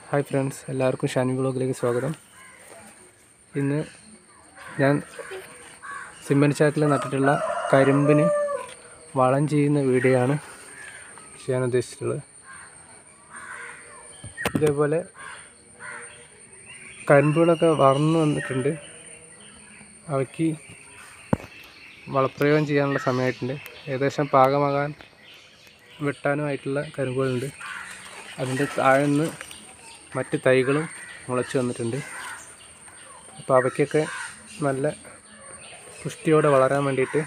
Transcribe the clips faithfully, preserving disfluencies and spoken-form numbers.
Hi friends, എല്ലാവർക്കും ഷാനി വ്ളോഗിലേക്ക് സ്വാഗതം. ഇന്ന് ഞാൻ സിമൻറ്റ് ചാക്കിൽ നട്ടിട്ടുള്ള കരിമ്പിന് വളം ചെയ്യുന്ന വീഡിയോ ആണ് ചെയ്യാൻ ഉദ്ദേശിച്ചിട്ടുള്ളത്. ഇതേപോലെ കരിമ്പുകളൊക്കെ വളർന്നു വന്നിട്ടുണ്ട്. അവയ്ക്ക് വളപ്രയോഗം ചെയ്യാനുള്ള സമയമായിട്ടുണ്ട്. ഏകദേശം പാകമാകാൻ വെട്ടാനുമായിട്ടുള്ള കരിമ്പുകളുണ്ട്. അതിൻ്റെ താഴെ നിന്ന് മറ്റ് തൈകളും മുളച്ച് വന്നിട്ടുണ്ട്. അപ്പോൾ അവയ്ക്കൊക്കെ നല്ല പുഷ്ടിയോടെ വളരാൻ വേണ്ടിയിട്ട്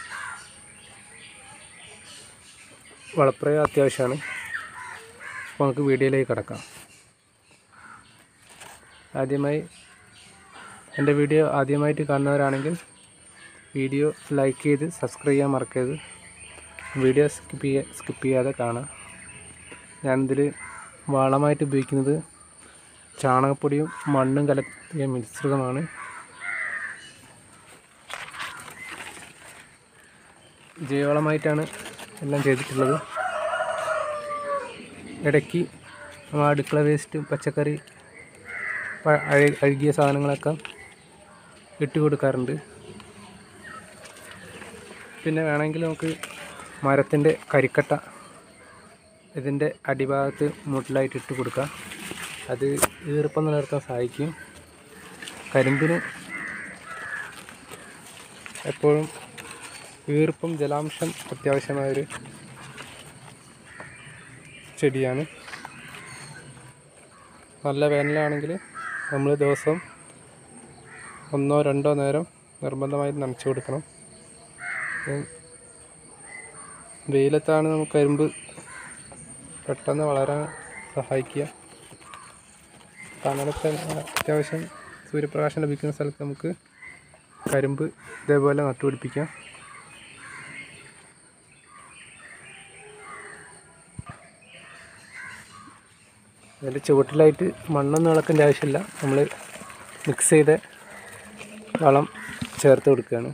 വളപ്രയോഗം അത്യാവശ്യമാണ്. അപ്പോൾ നമുക്ക് വീഡിയോയിലേക്ക് കടക്കാം. ആദ്യമായി എൻ്റെ വീഡിയോ ആദ്യമായിട്ട് കാണുന്നവരാണെങ്കിൽ വീഡിയോ ലൈക്ക് ചെയ്ത് സബ്സ്ക്രൈബ് ചെയ്യാൻ മറക്കരുത്. വീഡിയോ സ്കിപ്പ് ചെയ്യാ സ്കിപ്പ് ചെയ്യാതെ കാണാം. ഞാനിതിൽ വളമായിട്ട് ഉപയോഗിക്കുന്നത് ചാണകപ്പൊടിയും മണ്ണും കലർത്തിയ മിശ്രിതമാണ്. ജൈവവളമായിട്ടാണ് എല്ലാം ചെയ്തിട്ടുള്ളത്. ഇടയ്ക്ക് നമ്മൾ അടുക്കള വേസ്റ്റ്, പച്ചക്കറി, അഴുകിയ സാധനങ്ങളൊക്കെ ഇട്ട് കൊടുക്കാറുണ്ട്. പിന്നെ വേണമെങ്കിൽ നമുക്ക് മരത്തിൻ്റെ കരിക്കട്ട ഇതിൻ്റെ അടിഭാഗത്ത് മൂട്ടിലായിട്ട് ഇട്ട് കൊടുക്കാം. അത് ഈർപ്പം നിലനിർത്താൻ സഹായിക്കും. കരിമ്പിന് എപ്പോഴും ഈർപ്പം, ജലാംശം അത്യാവശ്യമായൊരു ചെടിയാണ്. നല്ല വേനലാണെങ്കിൽ നമ്മൾ ദിവസം ഒന്നോ രണ്ടോ നേരം നിർബന്ധമായി നനച്ചു കൊടുക്കണം. വെയിലത്താണ് നമുക്ക് കരിമ്പ് പെട്ടെന്ന് വളരാൻ സഹായിക്കുക. തണലത്ത് അത്യാവശ്യം സൂര്യപ്രകാശം ലഭിക്കുന്ന സ്ഥലത്ത് നമുക്ക് കരിമ്പ് ഇതേപോലെ നട്ടുപിടിപ്പിക്കാം. അതിൻ്റെ ചുവട്ടിലായിട്ട് മണ്ണൊന്നും ഇളക്കേണ്ട ആവശ്യമില്ല. നമ്മൾ മിക്സ് ചെയ്ത വളം ചേർത്ത് കൊടുക്കുകയാണ്.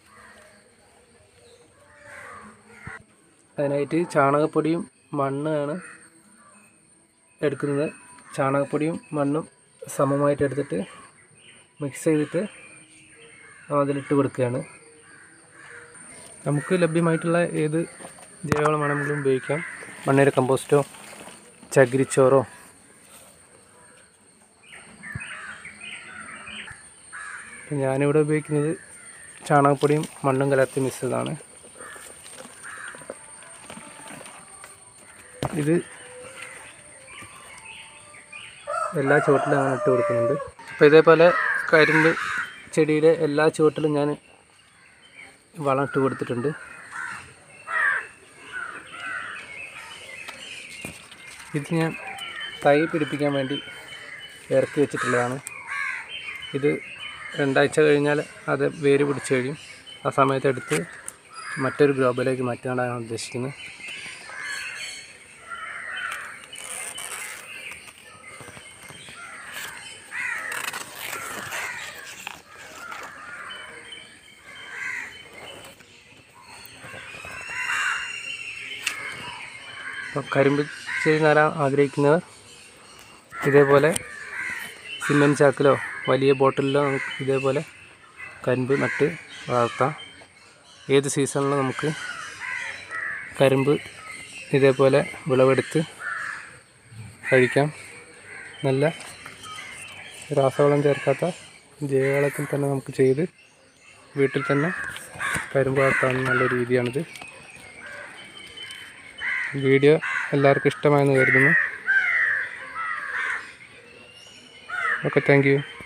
അതിനായിട്ട് ചാണകപ്പൊടിയും മണ്ണാണ് എടുക്കുന്നത്. ചാണകപ്പൊടിയും മണ്ണും സമമായിട്ട് എടുത്തിട്ട് മിക്സ് ചെയ്തിട്ട് അതിലിട്ട് കൊടുക്കുകയാണ്. നമുക്ക് ലഭ്യമായിട്ടുള്ള ഏത് ജൈവവളം വേണമെങ്കിലും ഉപയോഗിക്കാം. മണ്ണിര കമ്പോസ്റ്റോ ചകിരിച്ചോറോ ഞാനിവിടെ ഉപയോഗിക്കുന്നത് ചാണകപ്പൊടിയും മണ്ണും കലർത്തി മിശ്രിതമാണ്. ഇത് എല്ലാ ചുവട്ടിലും അങ്ങനെ ഇട്ട് കൊടുക്കുന്നുണ്ട്. അപ്പോൾ ഇതേപോലെ കരിമ്പ് ചെടിയുടെ എല്ലാ ചുവട്ടിലും ഞാൻ വളം ഇട്ട് കൊടുത്തിട്ടുണ്ട്. ഇത് ഞാൻ തൈ പിടിപ്പിക്കാൻ വേണ്ടി ഇറക്കി വെച്ചിട്ടുള്ളതാണ്. ഇത് രണ്ടാഴ്ച കഴിഞ്ഞാൽ അത് വേര് പിടിച്ച് കഴിയും. ആ സമയത്ത് എടുത്ത് മറ്റൊരു ഗ്രോബിലേക്ക് മാറ്റാനാണ് ഉദ്ദേശിക്കുന്നത്. അപ്പോൾ കരിമ്പ് ചെടി നടാൻ ആഗ്രഹിക്കുന്നവർ ഇതേപോലെ സിമൻറ്റ് ചാക്കിലോ വലിയ ബോട്ടിലിലോ നമുക്ക് ഇതേപോലെ കരിമ്പ് നട്ട് വളർത്താം. ഏത് സീസണിലും നമുക്ക് കരിമ്പ് ഇതേപോലെ വിളവെടുത്ത് കഴിക്കാം. നല്ല രാസവളം ചേർക്കാത്ത ജൈവവളത്തിൽ തന്നെ നമുക്ക് ചെയ്ത് വീട്ടിൽ തന്നെ കരിമ്പ് വളർത്താവുന്ന നല്ല രീതിയാണിത്. വീഡിയോ എല്ലാവർക്കും ഇഷ്ടമായെന്ന് കരുതുന്നു. Okay, thank U.